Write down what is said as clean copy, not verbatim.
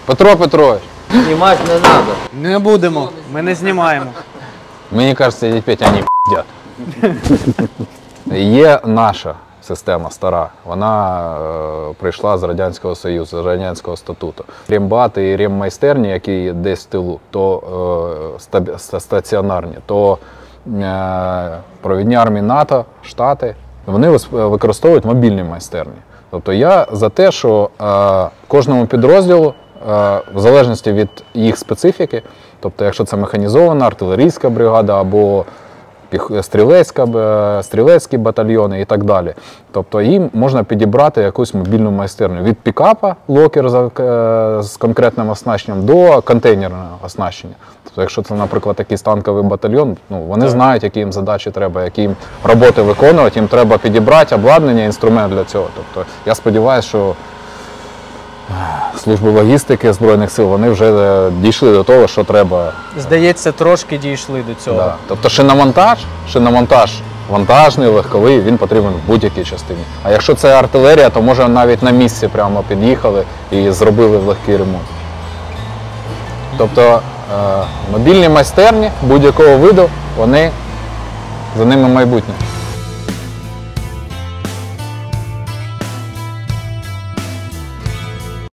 Петро Петрович. Знімати не треба. Не будемо, ми не знімаємо. Мені кажеться, дядь Петя, вони п***ять. Є наша система стара, вона прийшла з Радянського Союзу, з Радянського статуту. Рембати і реммайстерні, які десь в тилу, то стаціонарні, то провідні армії НАТО, Штати, вони використовують мобільні майстерні. Тобто я за те, що кожному підрозділу, в залежності від їх специфіки, тобто якщо це механізована артилерійська бригада або стрілецькі батальйони і так далі. Тобто їм можна підібрати якусь мобільну майстерню. Від пікапа, локер з конкретним оснащенням, до контейнерного оснащення. Тобто якщо це, наприклад, якийсь танковий батальйон, ну, вони знають, які їм задачі треба, які їм роботи виконувати, їм треба підібрати обладнання, інструмент для цього. Тобто я сподіваюся, що служби логістики Збройних сил, вони вже дійшли до того, що треба. Здається, трошки дійшли до цього. Да. Тобто шиномонтаж вантажний, легковий, він потрібен в будь-якій частині. А якщо це артилерія, то може навіть на місці прямо під'їхали і зробили легкий ремонт. Тобто мобільні майстерні будь-якого виду, за ними майбутнє.